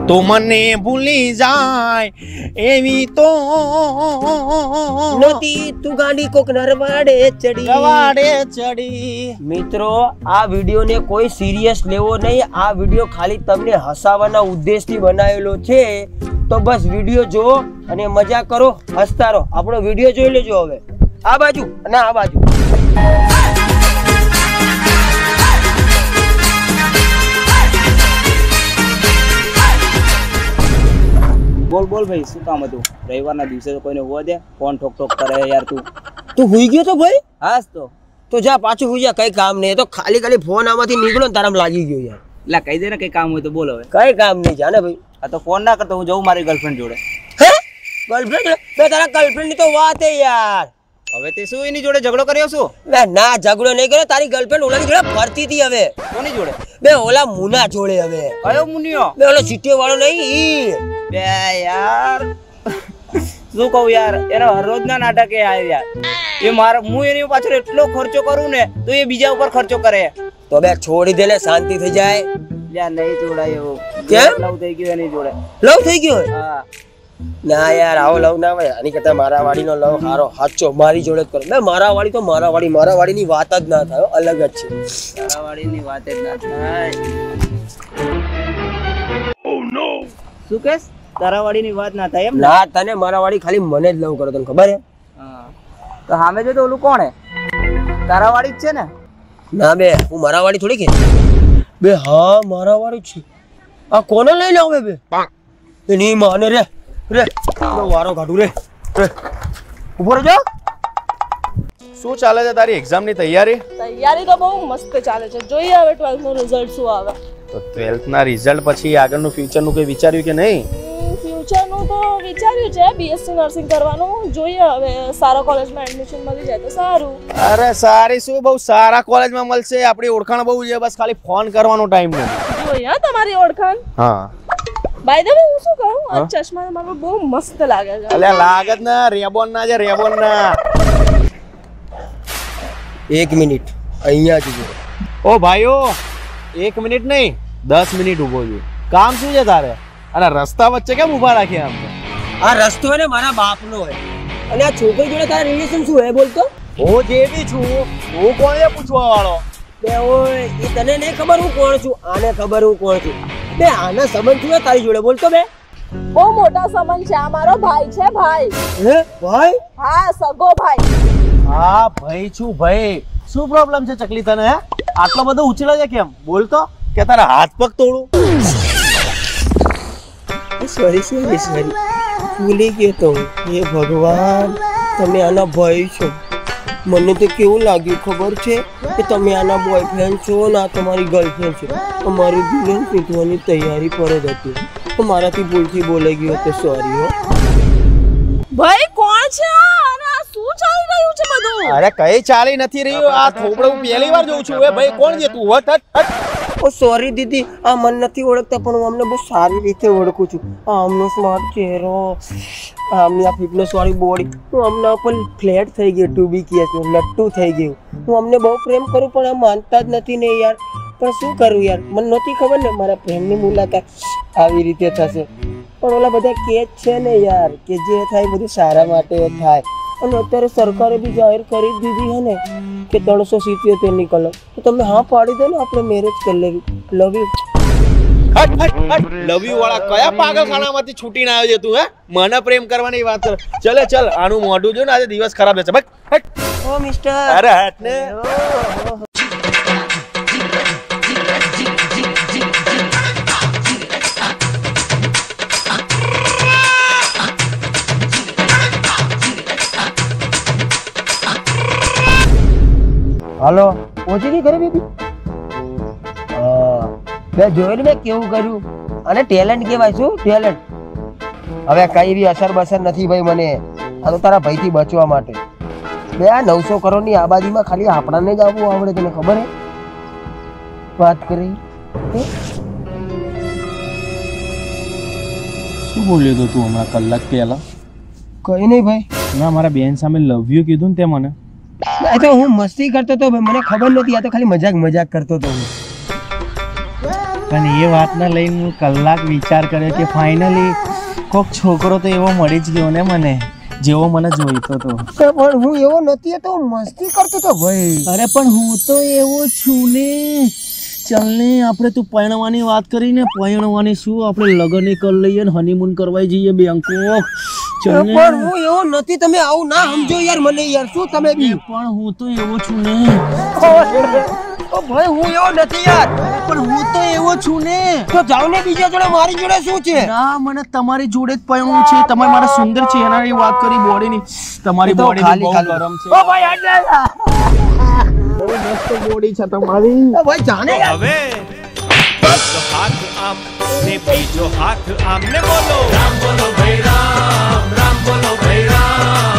તો મને ભૂલી જાય એવી તો નોતી તું ગાડી કોક નરવાડે ચડી. મિત્રો આ વિડિયો ને કોઈ સિરિયસ લેવો નહીં. આ વિડિયો ખાલી તમને હસાવવાના ઉદ્દેશથી બનાવેલો છે. તો બસ વિડિયો જુઓ અને મજા કરો, હસતા રહો. આપણો વિડિયો જોઈ લેજો. હવે આ બાજુ અને આ બાજુ. બોલ ભાઈ, શું કામ હતું? રવિવારના દિવસે તો કોઈને હોવા દે, ફોન ઠોક ઠોક કરે યાર. તું હુઈ ગયો તો ભાઈ? હાસ તો જા પાછું હુઈ જા. કઈ કામ નહીં. તો ખાલી ફોન આમાંથી નીકળ્યો ને તારામાં લાગી ગયો યાર. એટલે કહી દે ને કઈ કામ હોય તો બોલ. હવે કઈ કામ નહીં, જાને ભાઈ. આ તો ફોન ના કરતો, હું જઉં મારી ગર્લફ્રેન્ડ જોડે. હે ગર્લફ્રેન્ડ? બે તારા ગર્લફ્રેન્ડ ની તો વાત હે યાર. હવે તે શું એની જોડે ઝઘડો કર્યો શું? ના ઝઘડો નહીં કર્યો. તારી ગર્લફ્રેન્ડ ઓલાની જોડે ફરતી હતી. હવે કોની જોડે? બે ઓલા મુના જોડે. હવે કયો મુનિયો? બે ઓલો ચીટીઓ વાળો નહીં. બે યાર શું કહું યાર, એના હરરોજ ના નાટક યાર. એ મારા હું એની પાછળ એટલો ખર્ચો કરું ને તો એ બીજા ઉપર ખર્ચો કરે. તો બે છોડી દે ને, શાંતિ થઈ જાય. યાર નહીં છોડાય એવું. કેમ? લવ થઈ ગયો એની જોડે. લવ થઈ ગયો? હા. ના યાર, આવો લવ ના હોય. આની કરતા મારા વાડીનો લવ સારો. સાચો મારી જોડે જ કરો. બે મારા વાડી તો મારા વાડીની વાત જ ના થાય, અલગ જ છે. મારા વાડીની વાત જ ના થાય. ઓ નો. શું કેસ? તારા વાડીની વાત ના થાય એમ? ના, તને મારા વાડી ખાલી મને જ લવ કરો. તને ખબર હે? હા. તો સામે જો તો ઓલું કોણ હે? તારા વાડી જ છે ને? ના બે, હું મારા વાડી થોડી કે બે. હા મારા વાડી છે. આ કોને લઈ લાવ બે? એની માને રે વારો કાઢું રે. ઉભો રહેજો. શું ચાલે છે તારી એક્ઝામ ની તૈયારી? તૈયારી તો બહુ મસ્ત ચાલે છે. જોઈએ હવે 12th નું રિઝલ્ટ શું આવે. તો 12th ના રિઝલ્ટ પછી આગળનું ફ્યુચર નું કઈ વિચાર્યું કે નહીં? ફ્યુચર નું તો વિચાર્યું છે, બીએસસી નર્સિંગ કરવાનું. જોઈએ હવે સારા કોલેજમાં એડમિશન મળી જાય તો સારું. અરે સારી શું, બહુ સારા કોલેજમાં મળશે. આપણી ઓળખાણ બહુ છે, બસ ખાલી ફોન કરવાનો ટાઈમ નથી. જોઈએ તમારી ઓળખાણ. હા બાય ધ વે હું શું કહું, આ ચશ્મા તમારો બહુ મસ્ત લાગે છે. અલ્યા લાગે જ ના, રેબોન ના છે, રેબોન ના. 1 મિનિટ અહીંયા જ. ઓ ભાઈઓ 1 મિનિટ નહીં, 10 મિનિટ ઉભો છું. કામ શું છે તારે? અને રસ્તા વચ્ચે કેમ ઉભા રાખ્યા? આમ આ રસ્તો હે ને મારા બાપનો હે. અને આ છોકરી જોડે તારા રિલેશન શું હે બોલતો? હું જે બી છું, હું કોણ છે પૂછવા વાળો? બે ઓય, એ તને નહીં ખબર હું કોણ છું, આને ખબર હું કોણ છું. બે આના સંબંધ શું તારી જોડે બોલતો? બે બહુ મોટા સંબંધ છે. આ મારો ભાઈ છે. ભાઈ. હે ભાઈ? હા, સગો ભાઈ. હા ભાઈ છું ભાઈ. શું પ્રોબ્લેમ છે ચકલી તને? હે આટલો બધો ઉછળે છે કેમ? બોલતો કે તારા હાથ પગ તોડું. સોરી ભૂલી ગયો તો. હે ભગવાન, તમે આના ભાઈ છો. મને તો કેવું લાગ્યું ખબર છે કે તમે આના બોયફ્રેન્ડ છો ને આ તમારી ગર્લફ્રેન્ડ છે. અમારી દુલ્હન શીખવાની તૈયારી પર જ હતી. તો મારાથી ભૂલથી બોલાઈ ગયો તો સોરી હો. ભાઈ કોણ છે અને આ શું ચાલી રહ્યું છે બધું? અરે કઈ ચાલી નથી રહ્યું. આ થોબડું હું પહેલી વાર જોઉં છું. એ ભાઈ કોણ છે તું? હટ હટ હટ. ઓ સોરી દીદી, આ મને નથી ઓળખતા પણ હું અમને બહુ સારી રીતે ઓળખું છું. આમનો સ્માર્ટ ચહેરો, આમની આ ફિટનેસ વાળી બોડી, હું અમને પણ ફ્લેટ થઈ ગયો. ટુબીકીએસ લટ્ટુ થઈ ગયું. હું અમને બહુ પ્રેમ કરું પણ આ માનતા જ નથી ને યાર. પણ શું કરું યાર, મને નહોતી ખબર ને મારા પ્રેમની મુલાકાત આવી રીતે થશે. પણ ઓલા બધા કે છે ને યાર કે જે થાય બધું સારા માટે થાય. અને અત્યારે સરકારે બી જાહેર કરી દીધી હે ને કે 377 ની કલમ. તો તમે હા પાડી દો ને, આપણે મેરેજ કરી લેવી. Love you. Hut Hut Hut. Love you વાળા કયા પાગલખાનામાંથી છૂટીને આવ્યો છે તું? હે મને પ્રેમ કરવાની વાત કર. ચલે ચલ, આનું મોઢું જો ને, આજે દિવસ ખરાબ જશે. બસ હટ. ઓ મિસ્ટર. અરે હટ ને. હાલો, પહોંચી ગઈ ઘરે બેબી? બે જોયું મેં કેવું કર્યું. અને ટેલેન્ટ કહેવાય. શું ટેલેન્ટ? હવે કઈ બી અસર બસર નથી ભાઈ મને. આ તો તારા ભાઈથી બચવા માટે. બે આ 900 કરોડની આબાદીમાં ખાલી આપણાને જ આવવું આવડે. તને ખબર હે? વાત કરી. શું બોલ્યો તો તું હમણાં કલાક પહેલા? કઈ નહીં ભાઈ. ના, મારા બેન સામે લવ યુ કીધું ને તે મને. આ તો હું મસ્તી કરતો હતો, મને ખબર નથી. આ તો ખાલી મજાક કરતો હતો હું. પણ એ વાતને લઈને હું કલાક વિચાર કર્યો કે ફાઇનલી કોક છોકરો તો એવો મળી જ ગયો ને મને જેવો મને જોઈતો હતો. પણ હું એવો નથી તો મસ્તી કરતો તો ભાઈ. અરે પણ હું તો એવો છું ને. ચાલ ને આપણે તું પરણવાની વાત કરીને પરણવાની શું આપણે લગ્ન કરી લઈએ ને હનીમૂન કરવા જઈએ બેંકોક. ચાલ ને. પણ હું એવો નથી, તમે આવું ના સમજો યાર મને યાર. શું તમે બી? પણ હું તો એવો છું ને. ઓ ભાઈ હું એવો નથી યાર. પણ હું તો એવો છું ને. તો જાવ ને બીજા જોડે, મારી જોડે શું છે? ના મને તમારી જોડે જ પરણવું છે. તમે મારા સુંદર ચહેરાની વાત કરી, બોડીની. તમારી બોડી બહુ ગરમ છે. ઓ ભાઈ આટલા બહુ મસ્ત બોડી છે તમારી. ઓ ભાઈ જાને યાર. હવે એક હાથ આમ ને બીજો હાથ આમ ને બોલો રામ બોલો ભાઈ રામ, રામ બોલો ભાઈ રામ.